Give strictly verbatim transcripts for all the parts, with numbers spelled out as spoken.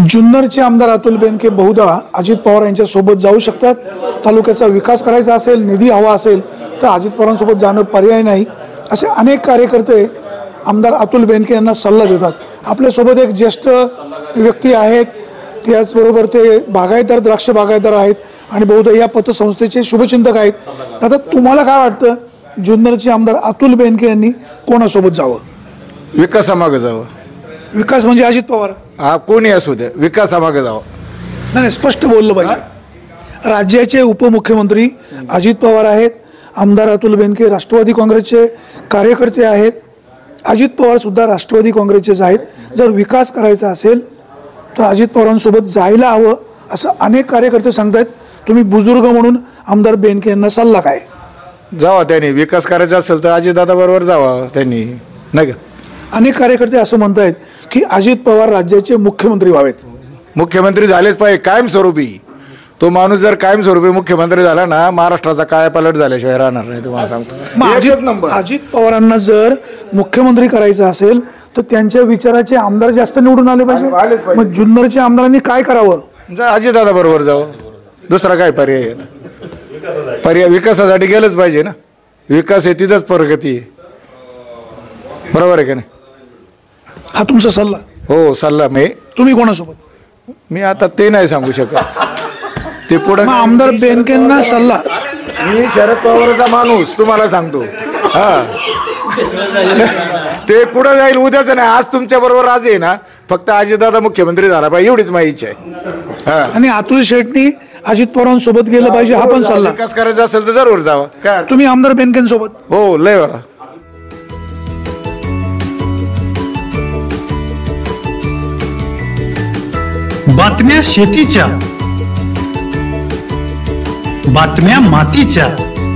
जुन्नरचे आमदार अतुल बेनके बहुधा अजित पवार यांच्या सोबत जाऊ शकतात। तालुक्याचा विकास करायचा असेल, निधी हवा असेल तर अजित पवारांसोबत जाणं पर्याय नाही, असे अनेक कार्यकर्ते आमदार अतुल बेनके यांना सल्ला देतात। आपल्यासोबत एक ज्येष्ठ व्यक्ती आहेत, त्याचबरोबर ते बागायतदार द्राक्ष बागायतदार आहेत आणि बहुधा या पतसंस्थेचे शुभचिंतक आहेत। आता तुम्हाला काय वाटतं, जुन्नरचे आमदार अतुल बेनके यांनी कोणासोबत जावं? विकासामागे जावं। विकास म्हणजे अजित पवार, हा कोणी असू दे, विकासामागे जावं। नाही, स्पष्ट बोललं पाहिजे। राज्याचे उपमुख्यमंत्री अजित पवार आहेत, आमदार अतुल बेनके राष्ट्रवादी काँग्रेसचे कार्यकर्ते आहेत, अजित पवार सुद्धा राष्ट्रवादी काँग्रेसचेच आहेत। जर विकास करायचा असेल तर अजित पवारांसोबत जायला हवं असं अनेक कार्यकर्ते सांगतात। तुम्ही बुजुर्ग म्हणून आमदार बेनके यांना सल्ला काय? जावा, त्यांनी विकास करायचा असेल तर अजितदादा बरोबर जावा त्यांनी, नाही का? अनेक कार्यकर्ते असं म्हणतात की अजित पवार राज्याचे मुख्यमंत्री व्हावेत। मुख्यमंत्री झालेच पाहिजे कायमस्वरूपी। तो माणूस जर कायमस्वरूपी मुख्यमंत्री झाला ना, महाराष्ट्राचा कायापालट झाल्याशिवाय राहणार नाही, तुम्हाला सांगतो। अजित अजित पवारांना जर मुख्यमंत्री करायचं असेल तर त्यांच्या विचाराचे आमदार जास्त निवडून आले पाहिजे। मग जुन्नरच्या आमदारांनी काय करावं? अजितदादा बरोबर जावं, दुसरा काय पर्याय आहे? पर्याय विकासासाठी गेलंच पाहिजे ना। विकास आहे तिथंच प्रगती आहे, बरोबर आहे का नाही? हा तुमचा सल्ला? हो, सल्ला। मी तुम्ही कोणासोबत? मी आता ते नाही सांगू शकत, ते पुढे आमदार बेनकेंना सल्ला। मी शरद पवारचा माणूस तुम्हाला सांगतो। हा, ते कुठं जाईल उद्याच नाही, आज तुमच्या बरोबर आज आहे ना। फक्त अजितदादा मुख्यमंत्री झाला पाहिजे एवढीच माझी इच्छा आहे। हा, आणि अतुल शेटनी अजित पवारांसोबत गेलं पाहिजे, हा पण सल्ला। विकास करायचा असेल तर जरूर जावा। काय तुम्ही आमदार बेनकेंसोबत? हो, लय वेळा। बातम्या शेतीच्या, बातम्या मातीच्या,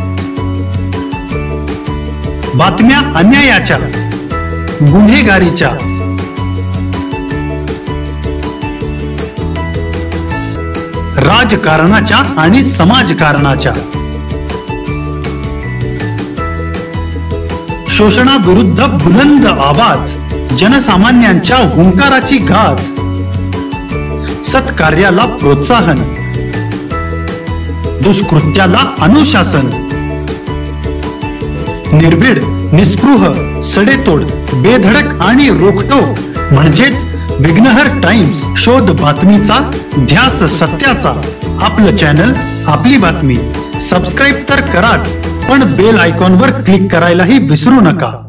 बातम्या अन्यायाच्या, गुन्हेगारीच्या, राजकारणाच्या आणि समाजकारणाच्या, शोषणाविरुद्ध बुलंद आवाज, जनसामान्यांच्या हुंकाराची गाज, सत्कार्याला प्रोत्साहन, दुष्कृत्याला अनुशासन, निर्भीड, निस्पृह, सडेतोड, बेधडक आणि रोखटोक म्हणजेच विघ्नहर टाइम्स। शोध बातमीचा, ध्यास सत्याचा। आपलं चॅनल, आपली बातमी। सबस्क्राईब तर कराच, पण बेल आयकॉनवर क्लिक करायलाही विसरू नका।